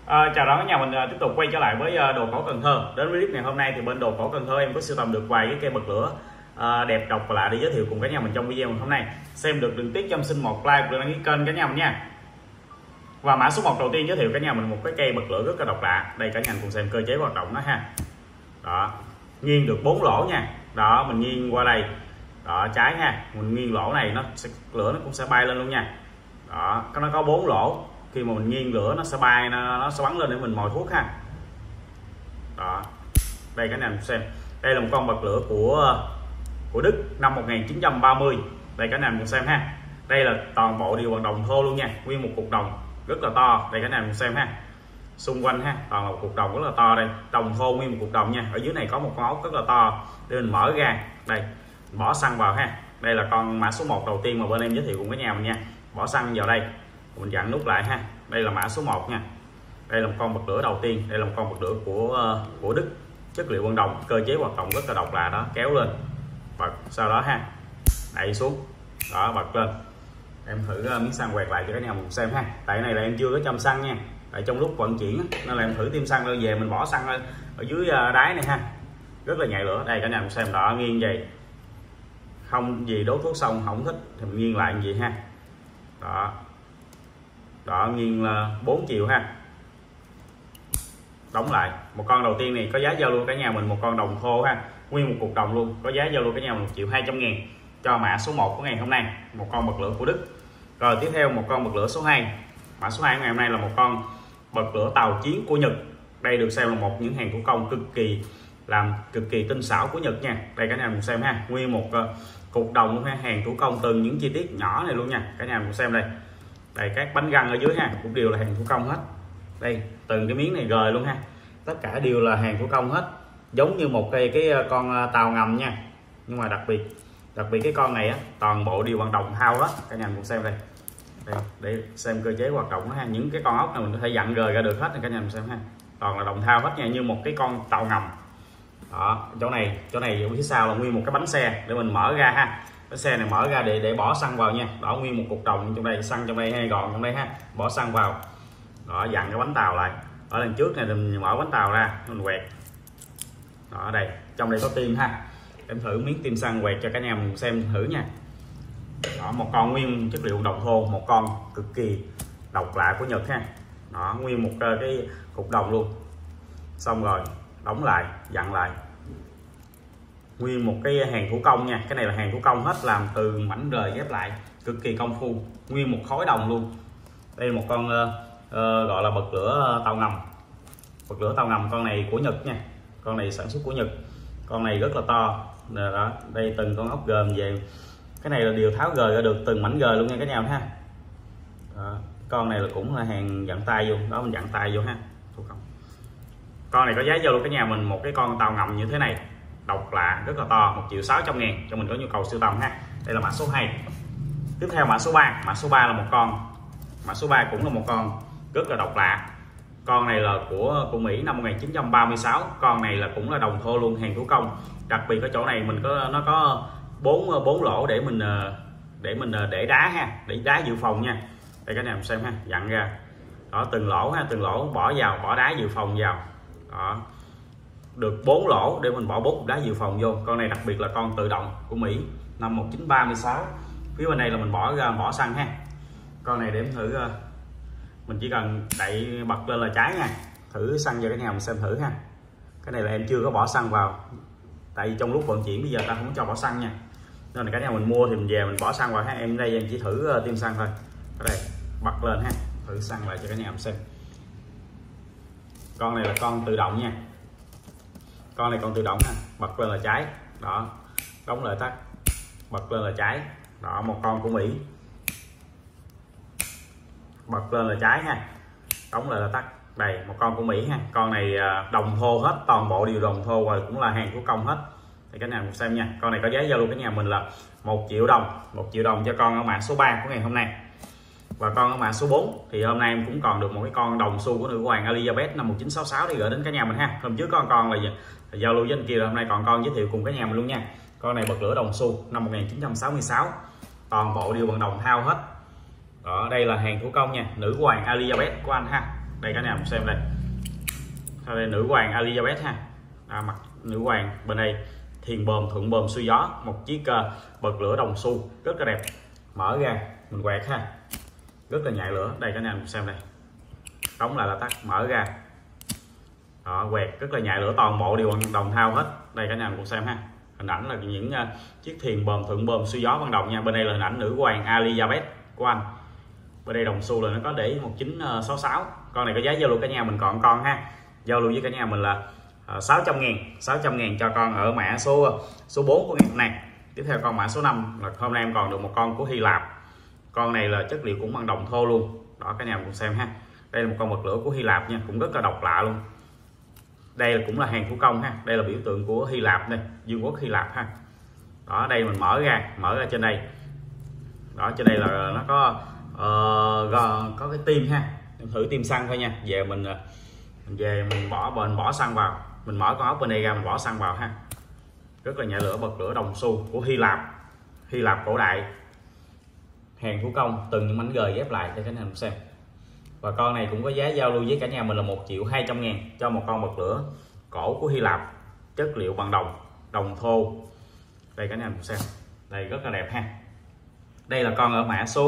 Chào đón cả nhà, mình tiếp tục quay trở lại với đồ cổ Cần Thơ. Đến với clip ngày hôm nay thì bên đồ cổ Cần Thơ em có sưu tầm được vài cái cây bật lửa đẹp, độc và lạ để giới thiệu cùng cả nhà mình trong video ngày hôm nay. Xem được đừng tiếc cho xin một like và đăng ký kênh cả nhà mình nha. Và mã số 1 đầu tiên giới thiệu cả nhà mình một cái cây bật lửa rất là độc lạ. Đây cả nhà cùng xem cơ chế hoạt động nó ha. Đó, nghiêng được 4 lỗ nha. Đó, mình nghiêng qua đây. Đó, trái ha, mình nghiêng lỗ này lửa nó cũng sẽ bay lên luôn nha. Đó, nó có 4 lỗ. Khi mà mình nghiêng lửa nó sẽ bay, nó sẽ bắn lên để mình mồi thuốc ha. Đó, đây cả nhà xem, đây là một con bật lửa của Đức năm 1930. Đây cả nhà cùng xem ha. Đây là toàn bộ đều bằng đồng thô luôn nha, nguyên một cục đồng rất là to. Đây cả nhà cùng xem ha, xung quanh ha toàn là một cục đồng rất là to. Đây đồng thô nguyên một cục đồng nha. Ở dưới này có một con ốc rất là to để mình mở ra. Đây bỏ xăng vào ha. Đây là con mã số 1 đầu tiên mà bên em giới thiệu cùng với nhà mình nha. Bỏ xăng vào đây, mình dặn nút lại ha. Đây là mã số 1 nha. Đây là một con bật lửa đầu tiên. Đây là một con bật lửa của Đức, chất liệu bằng đồng, cơ chế hoạt động rất là độc lạ. Đó, kéo lên bật, sau đó ha đẩy xuống, đó bật lên. Em thử miếng xăng quẹt lại cho cả nhà mình xem ha. Tại này là em chưa có châm xăng nha, tại trong lúc vận chuyển nên là em thử tiêm xăng về mình bỏ xăng ở dưới đáy này ha, rất là nhạy lửa. Đây cả nhà mình xem, đó nghiêng vậy không gì đốt thuốc xong không thích thì mình nghiêng lại như vậy ha. Đó, đó nghiêng là 4 chiều ha. Đóng lại. Một con đầu tiên này có giá giao lưu cả nhà mình một con đồng thô ha, nguyên một cục đồng luôn, có giá giao lưu cả nhà mình 1.200.000 cho mã số 1 của ngày hôm nay, một con bật lửa của Đức. Rồi tiếp theo một con bật lửa số 2. Mã số 2 của ngày hôm nay là một con bật lửa tàu chiến của Nhật. Đây được xem là một những hàng thủ công cực kỳ tinh xảo của Nhật nha. Đây cả nhà cùng xem ha, nguyên một cục đồng luôn ha, hàng thủ công từng những chi tiết nhỏ này luôn nha. Cả nhà cùng xem đây. Đây các bánh răng ở dưới ha cũng đều là hàng thủ công hết. Đây từng cái miếng này rời luôn ha, tất cả đều là hàng thủ công hết, giống như một cái con tàu ngầm nha. Nhưng mà đặc biệt cái con này á, toàn bộ đều bằng đồng thau hết. Cả nhà cùng xem đây. Đây để xem cơ chế hoạt động ha. Những cái con ốc này mình có thể dặn rời ra được hết. Cả nhà cùng xem ha, toàn là đồng thau hết nha, như một cái con tàu ngầm. Đó, chỗ này ở phía sau là nguyên một cái bánh xe để mình mở ra ha. Cái xe này mở ra để bỏ xăng vào nha. Đó, nguyên một cục đồng trong đây, xăng trong đây hay gòn trong đây ha, bỏ xăng vào. Đó, dặn cái bánh tàu lại. Ở lần trước này thì mình mở bánh tàu ra mình quẹt. Đó, đây trong đây có tim ha, em thử miếng tim xăng quẹt cho cả nhà mình xem thử nha. Đó, một con nguyên chất liệu đồng thô, một con cực kỳ độc lạ của Nhật ha. Đó, nguyên một cái cục đồng luôn. Xong rồi đóng lại, dặn lại, nguyên một cái hàng thủ công nha. Cái này là hàng thủ công hết, làm từ mảnh rời ghép lại, cực kỳ công phu, nguyên một khối đồng luôn. Đây là một con gọi là bật lửa tàu ngầm. Bật lửa tàu ngầm con này của Nhật nha, con này sản xuất của Nhật. Con này rất là to. Đó, đây từng con ốc gồm về, cái này là đều tháo gời ra được từng mảnh gời luôn nha cả nhà ha. Đó, con này là cũng là hàng dặn tay vô, đó mình dặn tay vô ha. Con này có giá giao luôn cả nhà mình một cái con tàu ngầm như thế này, độc lạ rất là to, 1.600.000 cho mình có nhu cầu sưu tầm ha. Đây là mã số 2. Tiếp theo mã số 3. Mã số 3 là một con, mã số 3 cũng là một con rất là độc lạ. Con này là của Mỹ năm 1936. Con này là cũng là đồng thô luôn, hàng thủ công. Đặc biệt ở chỗ này mình nó có 4 lỗ để mình để đá ha, để đá dự phòng nha. Đây các em xem ha, dặn ra. Đó, từng lỗ ha, từng lỗ bỏ đá dự phòng vào. Đó, được 4 lỗ để mình bỏ 4 cục đá dự phòng vô. Con này đặc biệt là con tự động của Mỹ năm 1936. Phía bên này là mình bỏ xăng ha. Con này để em thử, mình chỉ cần đậy bật lên là cháy nha. Thử xăng cho cái nhà mình xem thử ha. Cái này là em chưa có bỏ xăng vào, tại vì trong lúc vận chuyển bây giờ ta không cho bỏ xăng nha, nên là cái nhà mình mua thì mình về mình bỏ xăng vào ha. Em đây em chỉ thử tiêm xăng thôi. Ở đây bật lên ha, thử xăng lại cho cái nhà mình xem. Con này là con tự động nha, con này con tự động ha. Bật lên là cháy, đó đóng lại tắt, bật lên là cháy. Đó, một con của Mỹ, bật lên là cháy ha, đóng lại là tắt. Đây một con của Mỹ ha. Con này đồng thô hết, toàn bộ đều đồng thô và cũng là hàng thủ công hết. Thì cái nào xem nha. Con này có giá giao lưu cái nhà mình là 1 triệu đồng, 1 triệu đồng cho con ở mã số 3 của ngày hôm nay. Và con ở mã số 4 thì hôm nay em cũng còn được một cái con đồng xu của nữ hoàng Elizabeth năm 1966 để gửi đến cả nhà mình ha. Hôm trước có con là giao lưu với anh kia, rồi hôm nay còn con giới thiệu cùng cả nhà mình luôn nha. Con này bật lửa đồng xu năm 1966, toàn bộ đều bằng đồng thau hết. Đó, đây là hàng thủ công nha, nữ hoàng Elizabeth của anh ha. Đây cả nhà mình xem đây. Sau đây nữ hoàng Elizabeth ha. Mặt nữ hoàng, bên đây thiền bờm thượng bờm xuôi gió, một chiếc bật lửa đồng xu rất là đẹp. Mở ra mình quẹt ha, rất là nhạy lửa. Đây cả nhà mình xem đây, đóng lại là tắt, mở ra đó, quẹt rất là nhạy lửa, toàn bộ đều bằng đồng thau hết. Đây cả nhà mình cùng xem ha, hình ảnh là những chiếc thiền bờm thượng bờm xuôi gió bằng đồng nha. Bên đây là hình ảnh nữ hoàng Elizabeth của anh. Bên đây đồng xu là nó có để 1966. Con này có giá giao lưu cả nhà mình còn con ha, giao lưu với cả nhà mình là 600.000 cho con ở mã số 4 của ngày hôm nay. Tiếp theo con mã số 5 là hôm nay em còn được một con của Hy Lạp. Con này là chất liệu cũng bằng đồng thô luôn đó, cả nhà mình cùng xem ha. Đây là một con bật lửa của Hy Lạp nha, cũng rất là độc lạ luôn. Đây là cũng là hàng thủ công ha, đây là biểu tượng của Hy Lạp đây, vương quốc Hy Lạp ha. Đó, đây mình mở ra trên đây đó, trên đây là nó có cái tim ha. Em thử tim xăng thôi nha. Về mình bỏ xăng vào, mình mở con ốc bên đây ra, mình bỏ xăng vào ha. Rất là nhẹ lửa, bật lửa đồng xu của Hy Lạp cổ đại, hàng thủ công, từng những mảnh gời ghép lại để cả nhà mình xem. Và con này cũng có giá giao lưu với cả nhà mình là 1.200.000 cho một con bật lửa cổ của Hy Lạp, chất liệu bằng đồng thô. Đây cả nhà mình xem, đây rất là đẹp ha. Đây là con ở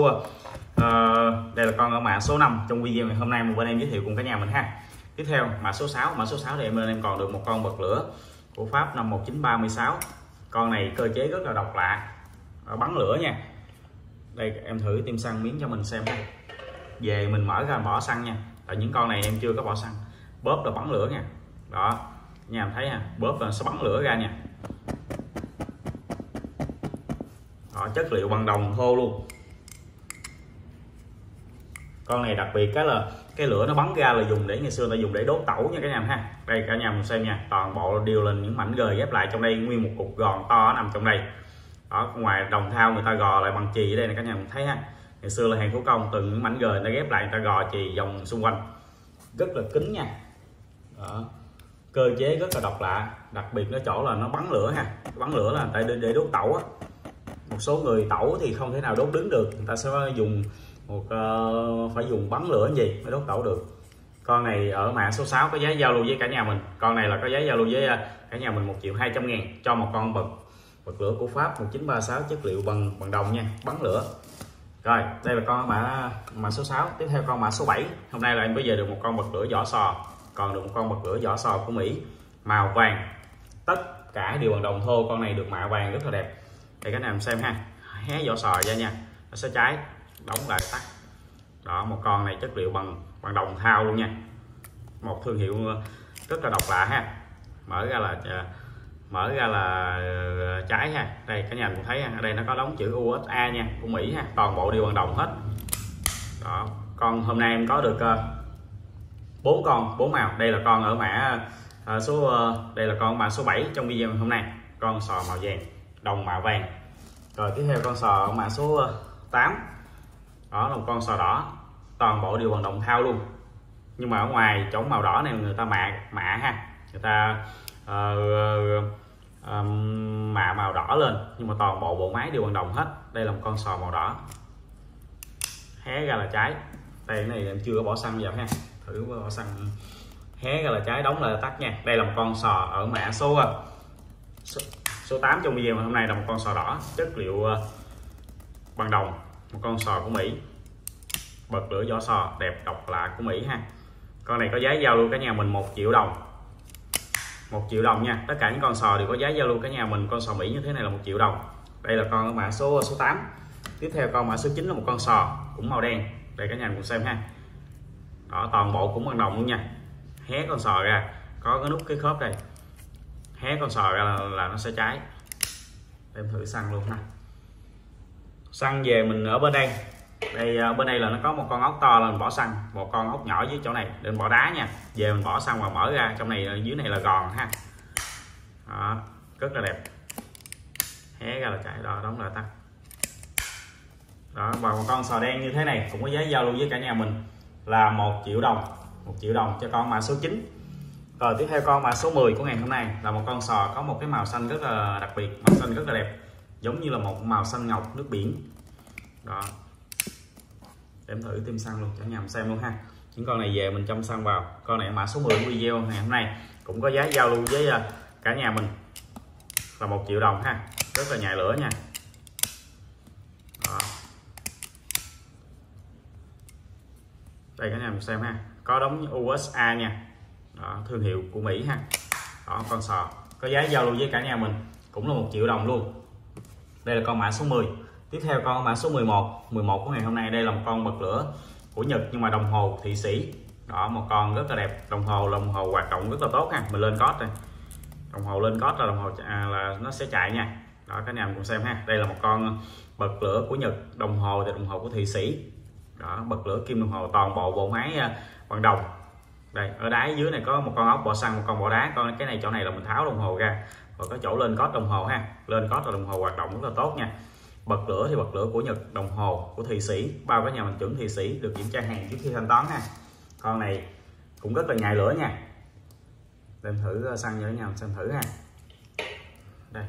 mã số 5 trong video ngày hôm nay mà bên em giới thiệu cùng cả nhà mình ha. Tiếp theo mã số 6, thì bên em còn được một con bật lửa của Pháp năm 1936. Con này cơ chế rất là độc lạ, bắn lửa nha. Đây em thử tim xăng miếng cho mình xem ha. Về mình mở ra bỏ xăng nha. Tại những con này em chưa có bỏ xăng, bóp là bắn lửa nha. Đó, nhà em thấy ha, bóp là sẽ bắn lửa ra nha. Đó, chất liệu bằng đồng thô luôn. Con này đặc biệt cái là cái lửa nó bắn ra là dùng để ngày xưa ta dùng để đốt tẩu nha cả nhà ha. Đây cả nhà mình xem nha, toàn bộ đều là những mảnh gời ghép lại trong đây, nguyên một cục gòn to nằm trong đây. Đó, ngoài đồng thau người ta gò lại bằng chì ở đây này cả nhà mình thấy ha. Ngày xưa là hàng thủ công, từng những mảnh gời nó ghép lại, người ta gò chì vòng xung quanh, rất là kín nha. Đó, cơ chế rất là độc lạ, đặc biệt nó chỗ là nó bắn lửa ha. Bắn lửa là tại để đốt tẩu á. Một số người tẩu thì không thể nào đốt đứng được, người ta sẽ dùng phải dùng bắn lửa gì mới đốt tẩu được. Con này ở mã số 6 có giá giao lưu với cả nhà mình. Con này là có giá giao lưu với cả nhà mình 1.200.000 cho một con bật lửa của Pháp 1936, chất liệu bằng đồng nha, bắn lửa. Rồi, đây là con mã số 6. Tiếp theo con mã số 7. Hôm nay là em bây giờ được một con bật lửa vỏ sò, còn được một con bật lửa vỏ sò của Mỹ màu vàng, tất cả đều bằng đồng thô. Con này được mạ vàng rất là đẹp. Đây các em xem ha, hé vỏ sò ra nha, nó sẽ cháy, đóng lại tắt. Đó, một con này chất liệu bằng đồng thau luôn nha, một thương hiệu rất là độc lạ ha. Mở ra là cháy ha. Đây cả nhà cũng thấy ha, ở đây nó có đóng chữ USA nha, của Mỹ ha, toàn bộ đều bằng đồng hết. Đó, con hôm nay em có được 4 màu. Đây là con ở mã đây là con mã số 7 trong video hôm nay, con sò màu vàng, đồng mạ vàng. Rồi tiếp theo con sò ở mã số 8. Đó là một con sò đỏ, toàn bộ đều bằng đồng thau luôn. Nhưng mà ở ngoài chỗ màu đỏ này người ta mạ ha, người ta mạ màu đỏ lên, nhưng mà toàn bộ máy đều bằng đồng hết. Đây là một con sò màu đỏ, hé ra là cháy. Đây cái này em chưa có bỏ xăng vào ha, thử bỏ xăng, hé ra là cháy, đóng lại là tắt nha. Đây là một con sò ở mã số 8 trong video hôm nay, là một con sò đỏ, chất liệu bằng đồng, một con sò của Mỹ, bật lửa vỏ sò đẹp độc lạ của Mỹ ha. Con này có giá giao lưu cả nhà mình 1 triệu đồng. 1 triệu đồng nha. Tất cả những con sò đều có giá giao lưu cả nhà mình. Con sò Mỹ như thế này là 1 triệu đồng. Đây là con ở mã số 8. Tiếp theo con mã số 9 là một con sò cũng màu đen. Đây cả nhà cùng xem ha. Đó, toàn bộ cũng bằng đồng luôn nha. Hé con sò ra, có cái nút cái khớp đây, hé con sò ra là nó sẽ cháy. Em thử xăng luôn ha. Xăng về mình ở bên đây. Bên đây là nó có một con ốc to là mình bỏ xăng, một con ốc nhỏ dưới chỗ này để mình bỏ đá nha. Về mình bỏ xăng và mở ra, trong này dưới này là gòn ha. Đó, rất là đẹp. Hé ra là chạy, đó, đóng lại tắt. Đó, và một con sò đen như thế này cũng có giá giao lưu với cả nhà mình là 1 triệu đồng. 1 triệu đồng cho con mã số 9. Rồi tiếp theo con mã số 10 của ngày hôm nay là một con sò có một cái màu xanh rất là đặc biệt, màu xanh rất là đẹp, giống như là một màu xanh ngọc nước biển. Đó, em thử tim xăng luôn cho nhà mình xem luôn ha. những con này về mình chăm săn vào. Con này mã số 10 của video ngày hôm nay cũng có giá giao lưu với cả nhà mình là 1 triệu đồng ha, rất là nhạy lửa nha. Đó. Đây cả nhà mình xem ha, có đóng USA nha. Đó, thương hiệu của Mỹ ha. Đó, con sò có giá giao lưu với cả nhà mình cũng là 1 triệu đồng luôn. Đây là con mã số 10. Tiếp theo con mã số 11 của ngày hôm nay. Đây là một con bật lửa của Nhật nhưng mà đồng hồ Thụy Sĩ. Đó, một con rất là đẹp, đồng hồ hoạt động rất là tốt ha. Mình lên code đây, đồng hồ lên code là đồng hồ là nó sẽ chạy nha. Đó, cả nhà mình cùng xem ha. Đây là một con bật lửa của Nhật, đồng hồ thì đồng hồ của Thụy Sĩ. Đó, bật lửa kim đồng hồ, toàn bộ máy bằng đồng. Đây, ở đáy dưới này có một con ốc bọ xăng, một con bọ đá. Con cái này chỗ này là mình tháo đồng hồ ra, và có chỗ lên code đồng hồ ha. Lên code là đồng hồ hoạt động rất là tốt nha. Bật lửa thì bật lửa của Nhật, đồng hồ của Thụy Sĩ, bao cái nhà mình chuẩn Thụy Sĩ, được kiểm tra hàng trước khi thanh toán ha. Con này cũng rất là nhạy lửa nha. Đem thử xăng cho nhau xem thử ha. Đây.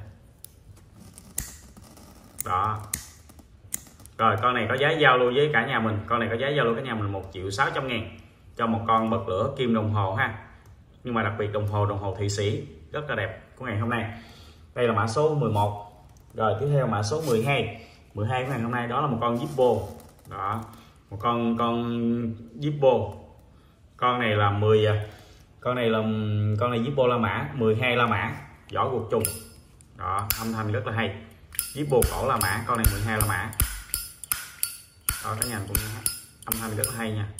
Đó. Rồi con này có giá giao lưu với cả nhà mình, con này có giá giao lưu cả nhà mình 1.600.000 cho một con bật lửa kim đồng hồ ha. Nhưng mà đặc biệt đồng hồ Thụy Sĩ rất là đẹp của ngày hôm nay. Đây là mã số 11. Rồi tiếp theo mã số 12 của ngày hôm nay, đó là một con Zippo. Đó, một con Zippo. Con này là con này Zippo La Mã, 12 La Mã, vỏ guộc trùng. Đó, âm thanh rất là hay. Zippo cổ La Mã, con này 12 La Mã. Đó, cả nhà cũng âm thanh rất là hay nha.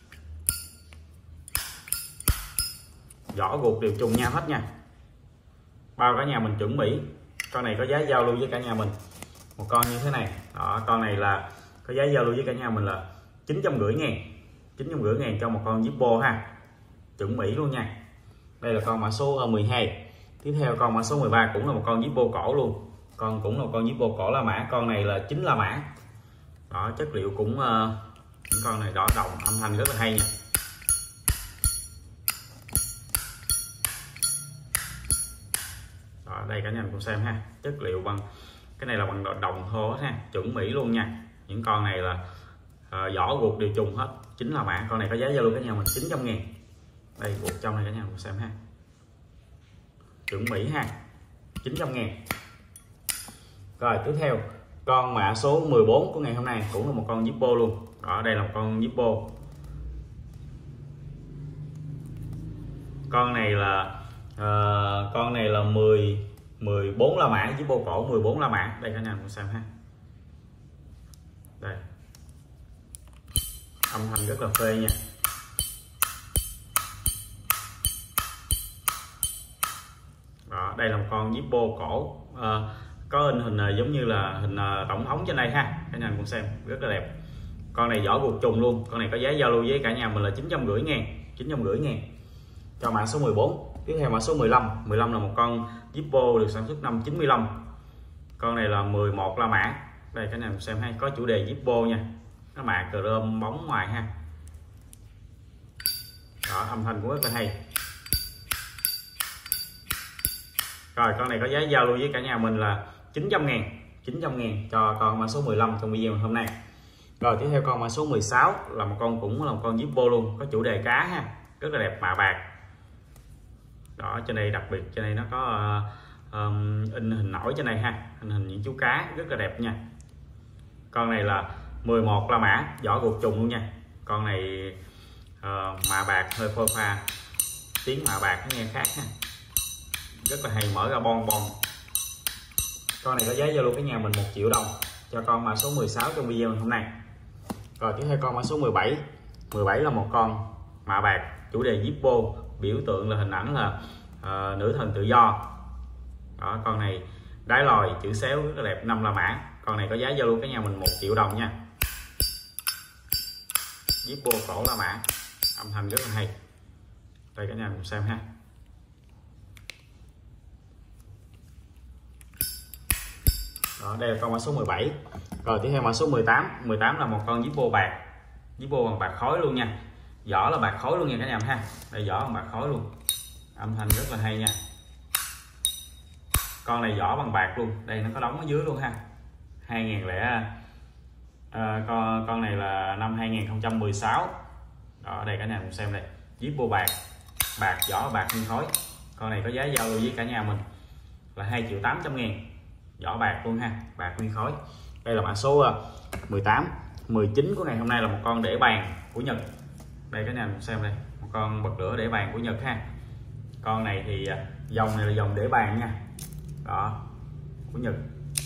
Vỏ guộc đều trùng nhau hết nha. Bao cả nhà mình chuẩn Mỹ. Con này có giá giao lưu với cả nhà mình một con như thế này. Đó, con này là có giá giao lưu với cả nhà mình là 950.000, 950.000 cho một con Zippo ha, chuẩn Mỹ luôn nha. Đây là con mã số 12. Tiếp theo con mã số 13 cũng là một con Zippo cổ luôn, cũng là một con Zippo cổ La Mã. Con này là 9 La Mã. Đó, chất liệu cũng những con này đỏ đồng, âm thanh rất là hay nha. Đó, đây cả nhà mình cùng xem ha, chất liệu bằng cái này là bằng đồng thô ha, chuẩn Mỹ luôn nha. Những con này là vỏ guộc đều trùng hết, 9 La Mã. Con này có giá giao lưu cả nhà mình 900.000. Đây guộc trong này cả nhà cùng xem ha, chuẩn Mỹ ha, 900.000. Rồi tiếp theo con mã số 14 của ngày hôm nay cũng là một con Zippo luôn. Đó, đây là một con Zippo. Con này là 14 La Mã, Zippo cổ 14 La Mã. Đây cả nhà cùng xem ha. Đây, âm thanh rất là phê nha. Đó, đây là một con Zippo cổ có hình giống như là hình tổng thống trên đây ha, cả nhà cùng xem rất là đẹp. Con này vỏ guộc trùng luôn. Con này có giá giao lưu với cả nhà mình là 950.000, 950.000 cho mã số 14. Tiếp theo mã số 15 là một con Zippo được sản xuất năm 95. Con này là 11 La Mã. Đây cả nhà cùng xem hay, có chủ đề Zippo nha, nó mạ chrome bóng ngoài ha. Đó, âm thanh cũng rất là hay. Rồi con này có giá giao lưu với cả nhà mình là 900.000, 900.000 cho con mã số 15 trong video hôm nay. Rồi tiếp theo con mã số 16 là một con cũng là một con Zippo luôn, có chủ đề cá ha, rất là đẹp, mạ bạc. Đó, trên đây đặc biệt trên đây nó có in hình nổi trên này ha, hình những chú cá rất là đẹp nha. Con này là 11 La Mã, vỏ guộc trùng luôn nha. Con này mạ bạc hơi phôi pha, tiếng mạ bạc nó nghe khác ha, rất là hay, mở ra bon bon. Con này có giá giao lưu cái nhà mình 1 triệu đồng cho con mã số 16 trong video hôm nay. Rồi tiếp theo con mã số 17 là một con mạ bạc, chủ đề Zippo, biểu tượng là hình ảnh là nữ thần tự do. Đó, con này đáy lòi chữ xéo rất là đẹp, 5 La Mã. Con này có giá giao lưu cái nhà mình 1 triệu đồng nha. Zippo cổ La Mã, âm thanh rất là hay. Đây cả nhà cùng xem ha. Đó, đây là con mã số 17. Rồi tiếp theo mã số 18 là một con Zippo bạc, Zippo bằng bạc khối luôn nha. Vỏ là bạc khối luôn nha cả nhà ha. Đây vỏ bằng bạc khối luôn, âm thanh rất là hay nha. Con này vỏ bằng bạc luôn, đây nó có đóng ở dưới luôn ha. 2000 con này là năm 2016. Đó, đây cả nhà cùng xem đây, Zippo bạc, bạc vỏ bạc nguyên khối. Con này có giá giao lưu với cả nhà mình là 2.800.000, vỏ bạc luôn ha, bạc nguyên khối. Đây là mã số 18, 19 của ngày hôm nay, là một con để bàn của Nhật. Đây cả nhà cùng xem đây, một con bật lửa để bàn của Nhật ha. Con này thì dòng này là dòng để bàn nha, đó, của Nhật.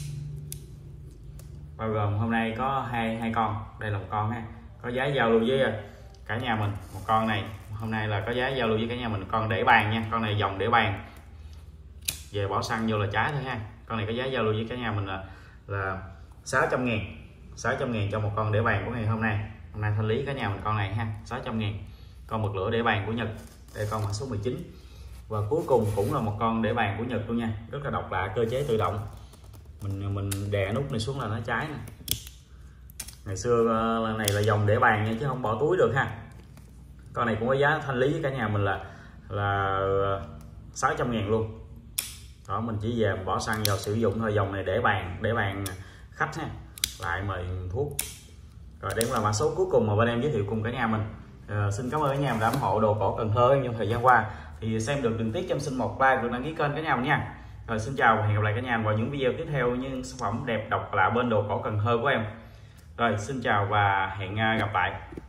Bao gồm hôm nay có hai con, đây là một con ha, có giá giao lưu với cả nhà mình. Một con này hôm nay là có giá giao lưu với cả nhà mình, con để bàn nha, con này dòng để bàn, về bỏ xăng vô là trái thôi ha. Con này có giá giao lưu với cả nhà mình là 600.000, 600.000 cho một con để bàn của ngày hôm nay. Hôm nay thanh lý cả nhà mình con này ha, 600.000, con bật lửa để bàn của Nhật. Đây con mã số 19. Và cuối cùng cũng là một con để bàn của Nhật luôn nha, rất là độc lạ, cơ chế tự động. Mình đè nút này xuống là nó cháy nè. Ngày xưa này là dòng để bàn nha, chứ không bỏ túi được ha. Con này cũng có giá thanh lý với cả nhà mình là 600.000 luôn. Đó, mình chỉ về bỏ xăng vào sử dụng thôi. Dòng này để bàn khách ha, lại mời thuốc. Rồi đây cũng là mã số cuối cùng mà bên em giới thiệu cùng cả nhà mình. Xin cảm ơn cả nhà đã ủng hộ đồ cổ Cần Thơ trong thời gian qua. Thì xem được đừng tiếc cho em xin một like, đừng đăng ký kênh cả nhà mình nha. Rồi xin chào và hẹn gặp lại cả nhà vào những video tiếp theo những sản phẩm đẹp độc lạ bên đồ cổ Cần Thơ của em. Rồi xin chào và hẹn gặp lại.